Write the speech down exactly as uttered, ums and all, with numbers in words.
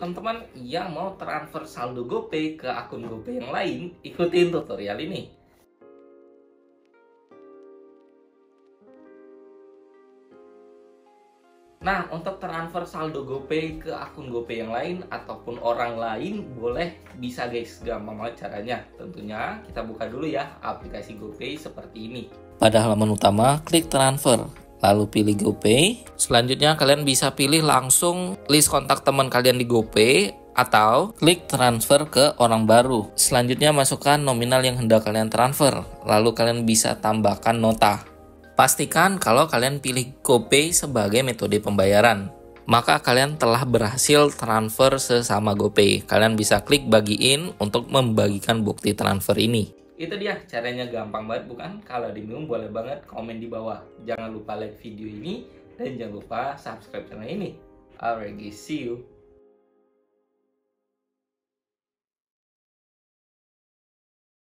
teman-teman yang mau transfer saldo GoPay ke akun GoPay yang lain, ikutin tutorial ini. Nah, untuk transfer saldo GoPay ke akun GoPay yang lain ataupun orang lain boleh, bisa guys, gampang banget caranya. Tentunya kita buka dulu ya aplikasi GoPay seperti ini. Pada halaman utama, klik transfer, lalu pilih GoPay. Selanjutnya kalian bisa pilih langsung list kontak teman kalian di GoPay atau klik transfer ke orang baru. Selanjutnya masukkan nominal yang hendak kalian transfer, lalu kalian bisa tambahkan nota. Pastikan kalau kalian pilih GoPay sebagai metode pembayaran, maka kalian telah berhasil transfer sesama GoPay. Kalian bisa klik bagiin untuk membagikan bukti transfer ini. Itu dia, caranya gampang banget bukan? Kalau bingung boleh banget komen di bawah. Jangan lupa like video ini dan jangan lupa subscribe channel ini. Alright guys, see you.